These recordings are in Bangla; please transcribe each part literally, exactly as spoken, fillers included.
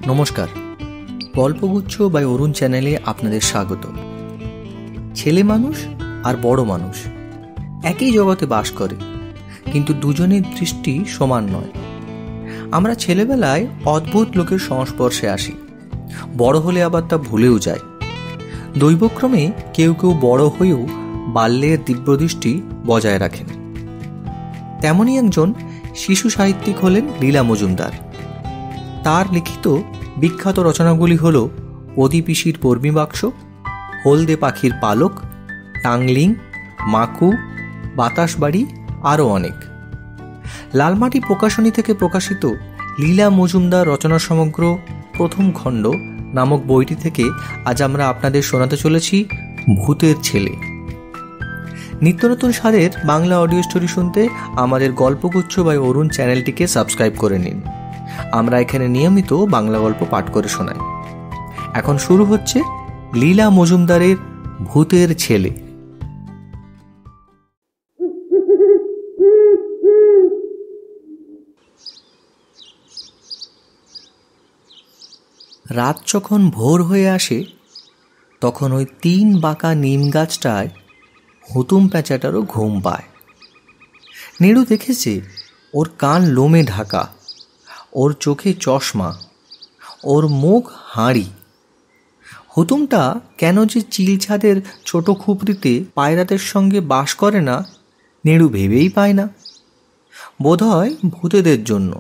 নমস্কার, গল্পগুচ্ছ বাই অরুণ চ্যানেলে আপনাদের স্বাগত। ছেলে মানুষ আর বড় মানুষ একই জগতে বাস করে, কিন্তু দুজনের দৃষ্টি সমান নয়। আমরা ছেলেবেলায় অদ্ভুত লোকের সংস্পর্শে আসি, বড় হলে আবার তা ভুলেও যায়। দৈবক্রমে কেউ কেউ বড় হয়েও বাল্যের দিব্যদৃষ্টি বজায় রাখেন। তেমনই একজন শিশু সাহিত্যিক হলেন লীলা মজুমদার। তার লিখিত বিখ্যাত রচনাগুলি হল অদিপিসির বর্মীবাক্স, হলদে পাখির পালক, টাংলিং, মাকু, বাতাসবাড়ি, আরও অনেক। লালমাটি প্রকাশনী থেকে প্রকাশিত লীলা মজুমদার রচনা সমগ্র প্রথম খণ্ড নামক বইটি থেকে আজ আমরা আপনাদের শোনাতে চলেছি ভূতের ছেলে। নিত্য নতুন স্বাদের বাংলা অডিও স্টোরি শুনতে আমাদের গল্পগুচ্ছ বাই অরুণ চ্যানেলটিকে সাবস্ক্রাইব করে নিন। আমরা এখানে নিয়মিত বাংলা গল্প পাঠ করে শোনাই। এখন শুরু হচ্ছে লীলা মজুমদারের ভূতের ছেলে। রাত যখন ভোর হয়ে আসে, তখন ওই তিন বাঁকা নিম গাছটায় হুতুম প্যাঁচাটারও ঘুম পায়। নেড়ু দেখেছে ওর কান লোমে ঢাকা, ওর চোখে চশমা, ওর মুখ হাঁড়ি। হুতুমটা কেন যে চিল ছাদের ছোট খুপড়িতে পায়রাদের সঙ্গে বাস করে না, নেড়ু ভেবেই পায় না। বোধহয় ভূতেদের জন্য।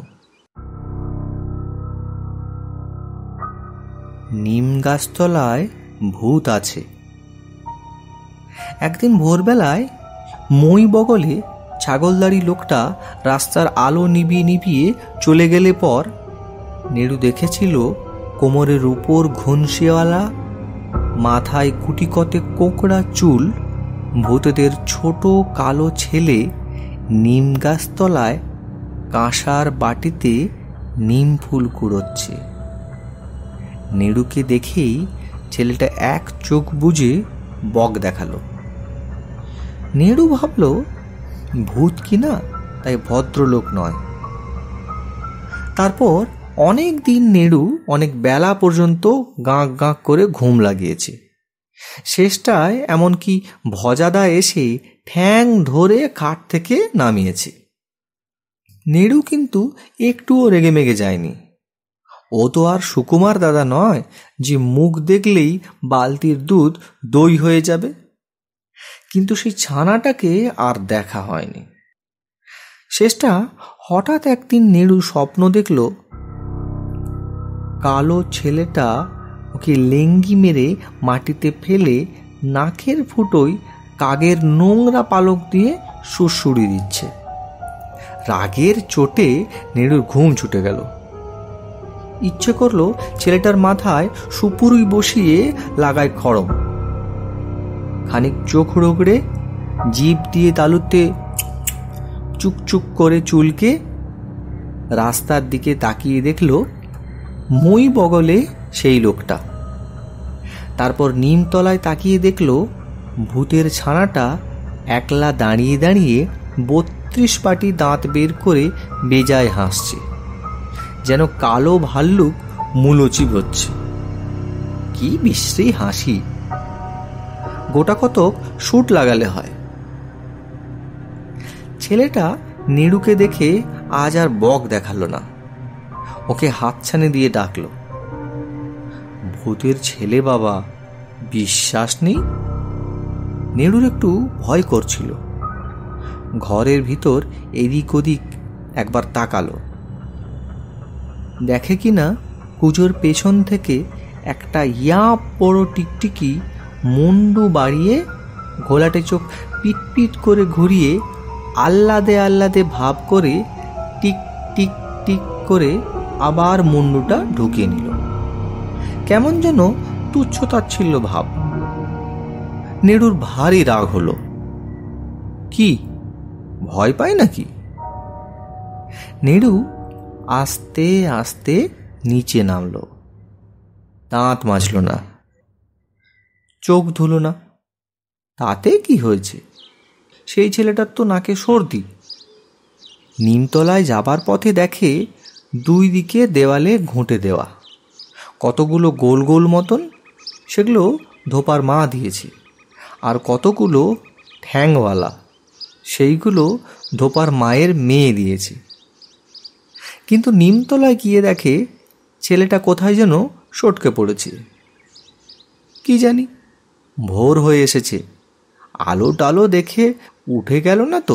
নিম গাছতলায় ভূত আছে। একদিন ভোরবেলায় মই বগলে ছাগলদারি লোকটা রাস্তার আলো নিভিয়ে নিভিয়ে চলে গেলে পর নেড়ু দেখেছিল কোমরের উপর ঘুনসিওয়ালা, মাথায় কুটিকতে কোকড়া চুল ভূতেদের ছোট কালো ছেলে নিম গাছতলায় কাঁসার বাটিতে নিম ফুল কুড়োচ্ছে। নেড়ুকে দেখেই ছেলেটা এক চোখ বুজে বক দেখালো। নেড়ু ভাবল ভূত কিনা, তাই ভদ্রলোক নয়। তারপর অনেক দিন নেড়ু অনেক বেলা পর্যন্ত গাঁক গাঁক করে ঘুম লাগিয়েছে। শেষটায় এমনকি ভজাদা এসে ঠ্যাং ধরে খাট থেকে নামিয়েছে। নেড়ু কিন্তু একটুও রেগে মেগে যায়নি। ও তো আর সুকুমার দাদা নয় যে মুখ দেখলেই বালতির দুধ দই হয়ে যাবে। কিন্তু সেই ছানাটাকে আর দেখা হয়নি। শেষটা হঠাৎ একদিন নেড়ু স্বপ্ন দেখল কালো ছেলেটা ওকে লেঙ্গি মেরে মাটিতে ফেলে নাকের ফুটোয় কাগের নোংরা পালক দিয়ে সুড়সুড়ি দিচ্ছে। রাগের চোটে নেড়ুর ঘুম ছুটে গেল। ইচ্ছে করলো ছেলেটার মাথায় সুপুরুই বসিয়ে লাগায় খড়ম। খানিক চোখ রগড়ে জিভ দিয়ে তালুতে চুকচুক করে চুলকে রাস্তার দিকে তাকিয়ে দেখল মই বগলে সেই লোকটা। তারপর নিমতলায় তাকিয়ে দেখল ভূতের ছানাটা একলা দাঁড়িয়ে দাঁড়িয়ে বত্রিশ পাটি দাঁত বের করে বেজায় হাসছে, যেন কালো ভাল্লুক মূলো চিবোচ্ছে। কি বিশ্রী হাসি! গোটা কতক শুট লাগালে হয়। ছেলেটা নেড়ুকে দেখে আজ আর বক দেখালো না, ওকে হাতছানি দিয়ে ডাকলো, ভূতের ছেলে বাবা, বিশ্বাস নেই? নেড়ুর একটু ভয় করছিল। ঘরের ভিতর এদিক ওদিক একবার তাকালো, দেখে কিনা কুজোর পেছন থেকে একটা ইয়া বড় টিকটিকি মুন্ডু বাড়িয়ে ঘোলাটে চোখ পিটপিট করে ঘুরিয়ে আহ্লাদে আহ্লাদে ভাব করে টিক টিক টিক করে আবার মুন্ডুটা ঢুকিয়ে নিল। কেমন যেন তুচ্ছ তাচ্ছিল্য ভাব। নেড়ুর ভারী রাগ হলো। কি ভয় পায় নাকি? নেড়ু আস্তে আস্তে নিচে নামল। দাঁত মাজল না, চোখ ধুলো না। তাতে কি হয়েছে? সেই ছেলেটার তো নাকে সর্দি। নিমতলায় যাবার পথে দেখে দুই দিকে দেওয়ালে ঘুঁটে দেওয়া, কতগুলো গোল গোল মতন, সেগুলো ধোপার মা দিয়েছে। আর কতগুলো ঠ্যাংওয়ালা, সেইগুলো ধোপার মায়ের মেয়ে দিয়েছে। কিন্তু নিমতলায় গিয়ে দেখে ছেলেটা কোথায় যেন সটকে পড়েছে। কি জানি, ভোর হয়ে এসেছে, আলো টালো দেখে উঠে গেল না তো।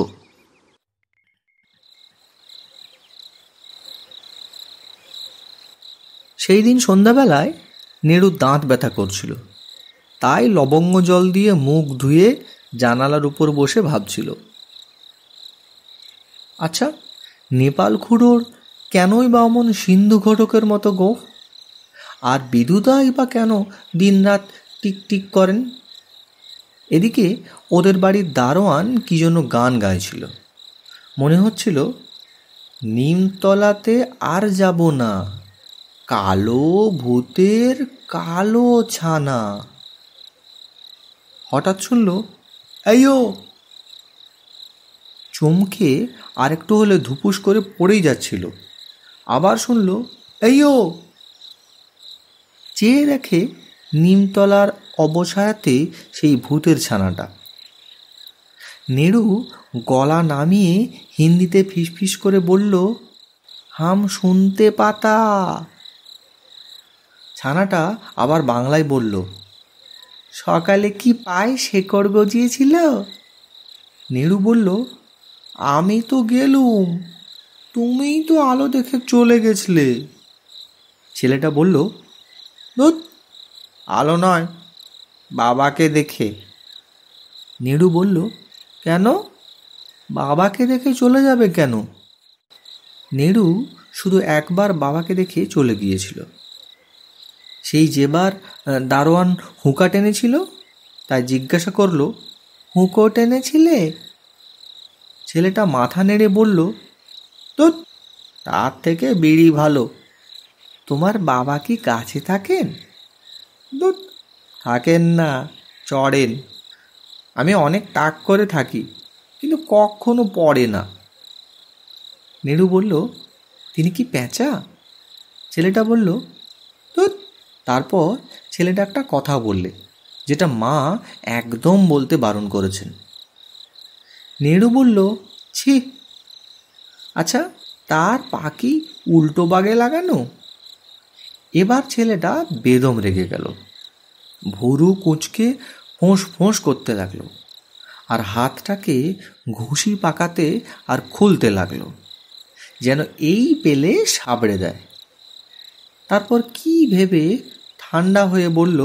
সেই দিন সন্ধ্যাবেলায় নেড়ুর দাঁত ব্যথা করছিল, তাই লবঙ্গ জল দিয়ে মুখ ধুয়ে জানালার উপর বসে ভাবছিল, আচ্ছা নেপাল খুড়োর কেনই বা অমন সিন্ধু ঘটকের মতো গোঁফ, আর বিদুদাই বা কেন দিনরাত টিক টিক করেন। এদিকে ওদের বাড়ির দারোয়ান কি যেন গান গাইছিল। মনে হচ্ছিল, নিমতলাতে আর যাব না, কালো ভূতের কালো ছানা। হঠাৎ শুনল, এইও! চমকে আরেকটু হলে ধুপুস করে পড়েই যাচ্ছিল। আবার শুনল, এইও! চেয়ে দেখে নিমতলার অবসায়াতে সেই ভূতের ছানাটা। নেড়ু গলা নামিয়ে হিন্দিতে ফিসফিস করে বলল, হাম শুনতে পাতা। ছানাটা আবার বাংলায় বলল, সকালে কি পায়ে শেকড় গজিয়েছিল? নেড়ু বলল, আমি তো গেলুম, তুমিই তো আলো দেখে চলে গেছলে। ছেলেটা বলল, ধুৎ, আলো নয়, বাবাকে দেখে। নেড়ু বলল, কেন? বাবাকে দেখে চলে যাবে কেন? নেড়ু শুধু একবার বাবাকে দেখে চলে গিয়েছিল, সেই যেবার দারোয়ান হুঁকা টেনেছিল। তাই জিজ্ঞাসা করল, হুঁকো টেনেছিলে? ছেলেটা মাথা নেড়ে বলল, ধুৎ, তার থেকে বিড়ি ভালো। তোমার বাবা কি কাছে থাকেন? ধুৎ, থাকেন না, চড়েন। আমি অনেক তাক করে থাকি, কিন্তু কখনো পড়ে না। নেড়ু বলল, তিনি কি পেঁচা? ছেলেটা বলল, ধুৎ। তারপর ছেলেটা একটা কথা বললে, যেটা মা একদম বলতে বারণ করেছেন। নেড়ু বলল, ছি। আচ্ছা, তার পাখি উল্টো বাগে লাগানো? এবার ছেলেটা বেদম রেগে গেল, ভুরু কুঁচকে ফোঁস ফোঁস করতে লাগলো, আর হাতটাকে ঘুষি পাকাতে আর খুলতে লাগলো, যেন এই পেলে সাবড়ে দেয়। তারপর কি ভেবে ঠান্ডা হয়ে বলল,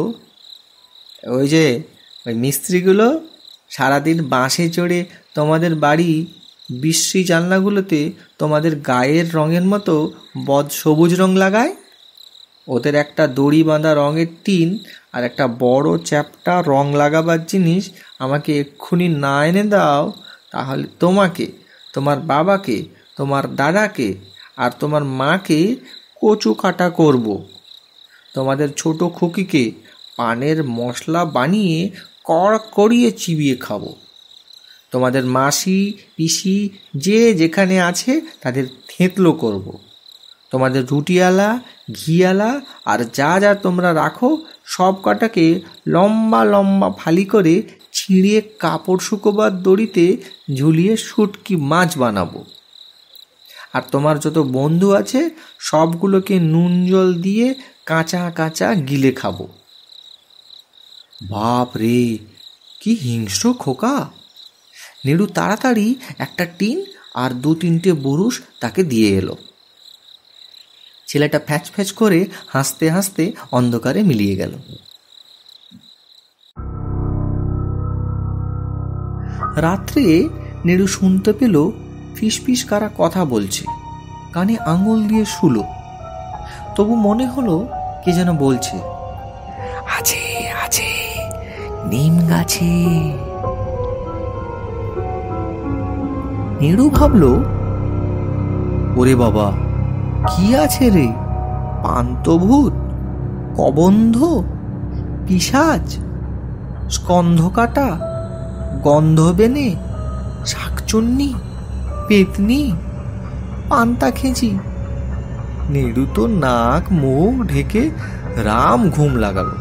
ওই যে ওই মিস্ত্রিগুলো সারাদিন বাঁশে চড়ে তোমাদের বাড়ি বিশ্রী জানলাগুলোতে তোমাদের গায়ের রঙের মতো বদ সবুজ রং লাগায়, ওদের একটা দড়ি বাঁধা রঙের টিন আর একটা বড় চ্যাপটা রং লাগাবার জিনিস আমাকে এক্ষুনি না এনে দাও, তাহলে তোমাকে, তোমার বাবাকে, তোমার দাদাকে আর তোমার মাকে কচু কাটা করব। তোমাদের ছোট খুকিকে পানের মশলা বানিয়ে কড় করিয়ে চিবিয়ে খাবো। তোমাদের মাসি পিসি যে যেখানে আছে তাদের থেঁতলো করব। তোমাদের রুটিওয়ালা, ঘিয়ালা আর যা যা তোমরা রাখো সব কটাকে লম্বা লম্বা ফালি করে ছিঁড়িয়ে কাপড় শুকোবার দড়িতে ঝুলিয়ে শুটকি মাছ বানাবো। আর তোমার যত বন্ধু আছে সবগুলোকে নুন জল দিয়ে কাঁচা কাঁচা গিলে খাবো। বাপ রে, কি হিংস্র খোকা! নেড়ু তাড়াতাড়ি একটা টিন আর দু তিনটে বুরুষ তাকে দিয়ে এলো। ছেলেটা ফ্যাচ ফ্যাচ করে হাসতে হাসতে অন্ধকারে মিলিয়ে গেল। রাত্রে নেড়ু শুনতে পেল ফিসফিস কারা কথা বলছে, কানে আঙুল দিয়ে শুলো। তবু মনে হলো কে যেন বলছে, আছে আছে নিম গাছে। নেড়ু ভাবল, ওরে বাবা, কি আছে রে? পান্তভূত, কবন্ধ, পিশাচ, স্কন্ধকাটা, গন্ধবেনে, শাকচুন্নি, পেতনি, পান্তা খেঁচি। নেড়ু তো নাক মুখ ঢেকে রাম ঘুম লাগালো।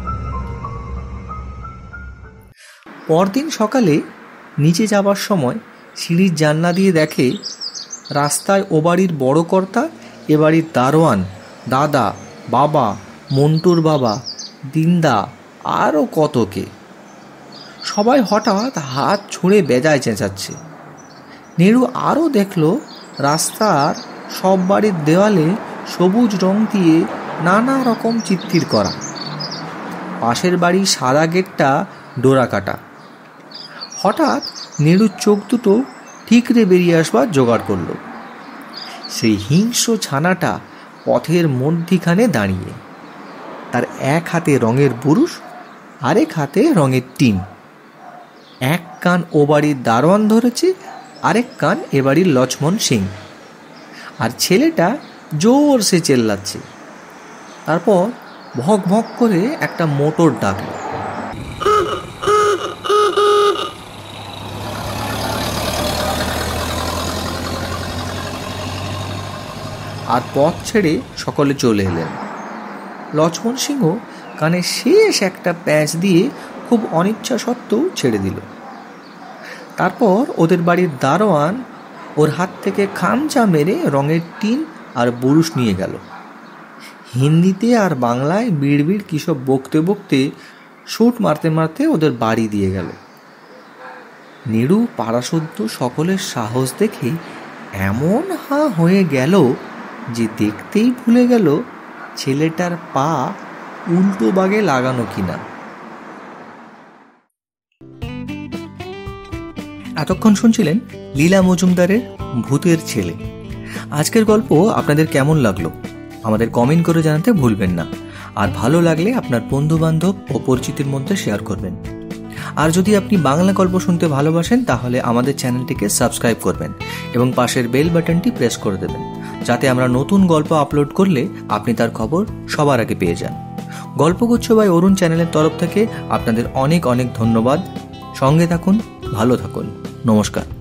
পরদিন সকালে নিচে যাবার সময় সিঁড়ির জানলা দিয়ে দেখে রাস্তায় ও বাড়ির বড় কর্তা, এ বাড়ির দারোয়ান, দাদা, বাবা, মন্টুর বাবা, দিন্দা, আরও কতকে। সবাই হঠাৎ হাত ছুঁড়ে বেজায় চেঁচাচ্ছে। নেড়ু আরও দেখল রাস্তার সব বাড়ির দেওয়ালে সবুজ রং দিয়ে নানা রকম চিত্তির করা। পাশের বাড়ির সাদা গেটটা ডোরা কাটা। হঠাৎ নেড়ুর চোখ দুটো ঠিকরে বেরিয়ে আসবার জোগাড় করল। সেই হিংস্র ছানাটা পথের মধ্যিখানে দাঁড়িয়ে, তার এক হাতে রঙের বুরুশ, আরেক হাতে রঙের টিন। এক কান ও বাড়ির দারোয়ান ধরেছে, আরেক কান এ বাড়ির লক্ষ্মণ সিং। আর ছেলেটা জোরসে চেল্লাচ্ছে। তারপর ভক ভক করে একটা মোটর ডাকল। আর পথ ছেড়ে সকলে চলে এলেন। লক্ষ্মণ সিংহ কানে শেষ একটা প্যাঁচ দিয়ে খুব অনিচ্ছা সত্ত্বেও ছেড়ে দিল। তারপর ওদের বাড়ির দারোয়ান ওর হাত থেকে খামচা মেরে রঙের টিন আর বুরুশ নিয়ে গেল। হিন্দিতে আর বাংলায় বিড়বিড় কিসব বকতে বকতে শুট মারতে মারতে ওদের বাড়ি দিয়ে গেল। নেড়ু পাড়াসুদ্ধ সকলের সাহস দেখে এমন হাঁ হয়ে গেল যে দেখতেই ভুলে গেল ছেলেটার পা উল্টো বাগে লাগানো কিনা। এতক্ষণ শুনছিলেন লীলা মজুমদারের ভূতের ছেলে। আজকের গল্প আপনাদের কেমন লাগলো আমাদের কমেন্ট করে জানাতে ভুলবেন না। আর ভালো লাগলে আপনার বন্ধু বান্ধব ও পরিচিতির মধ্যে শেয়ার করবেন। আর যদি আপনি বাংলা গল্প শুনতে ভালোবাসেন তাহলে আমাদের চ্যানেলটিকে সাবস্ক্রাইব করবেন এবং পাশের বেল বাটনটি প্রেস করে দেবেন, যাতে আমরা নতুন গল্প আপলোড করলে আপনি তার খবর সবার আগে পেয়ে যান। গল্পগুচ্ছ বাই অরুণ চ্যানেলের তরফ থেকে আপনাদের অনেক অনেক ধন্যবাদ। সঙ্গে থাকুন, ভালো থাকুন, নমস্কার।